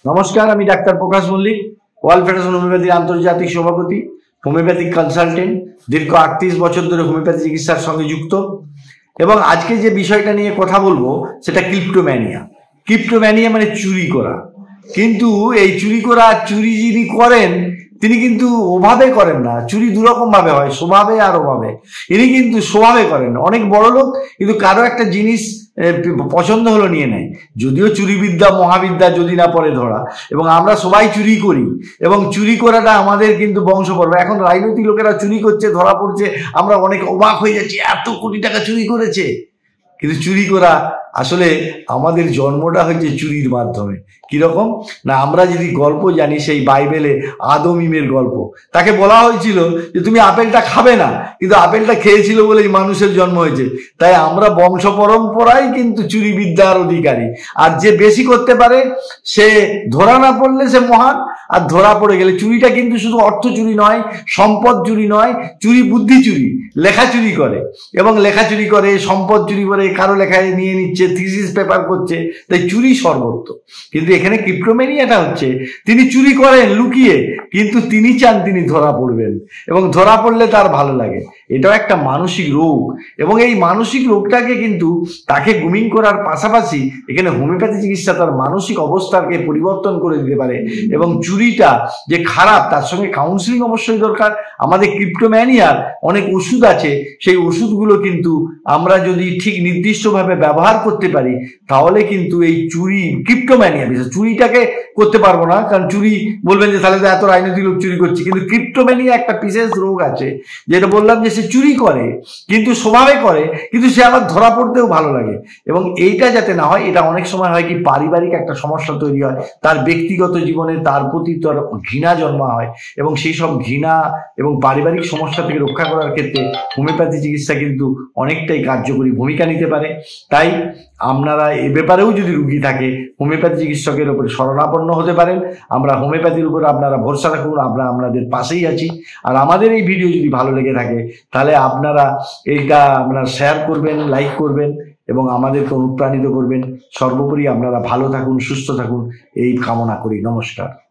নমস্কার, আমি doctor Prakash Mallick, world federation হোমিওপ্যাথির আন্তর্জাতিক সভাপতি, হোমিওপ্যাথিক কনসালটেন্ট, দীর্ঘ 38 বছর ধরে হোমিওপ্যাথি চিকিৎসার সঙ্গে যুক্ত। এবং আজকে যে বিষয়টা নিয়ে কথা বলবো সেটা ক্লিপ্টোম্যানিয়া। ক্লিপ্টোম্যানিয়া মানে চুরি করা। কিন্তু এই চুরি যিনি করেন তিনি কিন্তু ওভাবে করেন না। চুরি দুরকম ভাবে হয়, স্বভাবে আর ওভাবে। ইনি কিন্তু স্বভাবে করেন। অনেক বড় লোক কিন্তু কারো একটা জিনিস পছন্দ হলো নিয়ে নেয়। যদিও চুরিবিদ্যা মহাবিদ্যা যদি না পড়ে ধরা, এবং আমরা সবাই চুরি করি, এবং চুরি করাটা আমাদের কিন্তু বংশপর্ব। এখন রাজনৈতিক লোকেরা চুরি করছে, ধরা পড়ছে, আমরা অনেক অবাক হয়ে যাচ্ছি, এত কোটি টাকা চুরি করেছে। কিন্তু চুরি করা আসলে আমাদের জন্মটা হয়েছে চুরির মাধ্যমে। কিরকম না, আমরা যদি গল্প জানি, সেই বাইবেলে আদমিমের গল্প, তাকে বলা হয়েছিল যে তুমি আপেলটা খাবে না, কিন্তু আপেলটা খেয়েছিল বলেই মানুষের জন্ম হয়েছে। তাই আমরা বংশ পরম্পরায় কিন্তু চুরি বিদ্যার অধিকারী। আর যে বেশি করতে পারে সে ধরা না পড়লে সে মহান, আর ধরা পড়ে গেলে চুরিটা কিন্তু শুধু অর্থ চুরি নয়, সম্পদ চুরি নয়, চুরি বুদ্ধি চুরি। লেখা চুরি করে, এবং লেখা চুরি করে, সম্পদ চুরি করে, কারো লেখায় নিয়ে নিচ্ছে, থিসিস পেপার করছে, তাই চুরি সর্বত্র। কিন্তু এখানে ক্লিপ্টোম্যানিয়াটা হচ্ছে তিনি চুরি করেন লুকিয়ে, কিন্তু তিনি চান তিনি ধরা পড়বেন, এবং ধরা পড়লে তার ভালো লাগে। এটাও একটা মানসিক রোগ, এবং এই মানসিক রোগটাকে কিন্তু তাকে গ্রুমিং করার পাশাপাশি এখানে হোমিওপ্যাথি চিকিৎসা তার মানসিক অবস্থাকে পরিবর্তন করে দিতে পারে। এবং চুরিটা যে খারাপ, তার সঙ্গে কাউন্সিলিং অবশ্যই দরকার। আমাদের ক্লিপ্টোম্যানিয়ার অনেক ওষুধ আছে, সেই ওষুধগুলো কিন্তু আমরা যদি ঠিক নির্দিষ্টভাবে ব্যবহার করতে পারি, তাহলে কিন্তু এই ক্লিপ্টোম্যানিয়া বিশেষ চুরিটাকে করতে পারবো না। কারণ চুরি বলবেন যে তাহলে তো এত রাজনৈতিক লোক চুরি করছে, কিন্তু ক্লিপ্টোম্যানিয়া একটা বিশেষ রোগ আছে, যেটা বললাম যে সে চুরি করে কিন্তু স্বভাবে করে, কিন্তু সে আবার ধরা পড়তেও ভালো লাগে। এবং এইটা যাতে না হয়, এটা অনেক সময় হয় কি পারিবারিক একটা সমস্যা তৈরি হয়, তার ব্যক্তিগত জীবনে তার প্রতি তার ঘৃণা জন্মা হয়, এবং সেই সব ঘৃণা এবং পারিবারিক সমস্যা থেকে রক্ষা করার ক্ষেত্রে হোমিওপ্যাথি চিকিৎসা কিন্তু অনেকটাই কার্যকরী ভূমিকা নিতে পারে। তাই আপনারা এ ব্যাপারেও যদি রুগী থাকে, হোমিওপ্যাথি চিকিৎসকের উপরে শরণাপন্ন হতে পারেন। আমরা হোমিওপ্যাথির উপর আপনারা ভরসা রাখুন, আমরা আপনাদের পাশেই আছি। আর আমাদের এই ভিডিও যদি ভালো লেগে থাকে, তাহলে আপনারা শেয়ার করবেন, লাইক করবেন, এবং আমাদেরকে অনুপ্রাণিত করবেন। সর্বোপরি আপনারা ভালো থাকুন, সুস্থ থাকুন, এই কামনা করি। নমস্কার।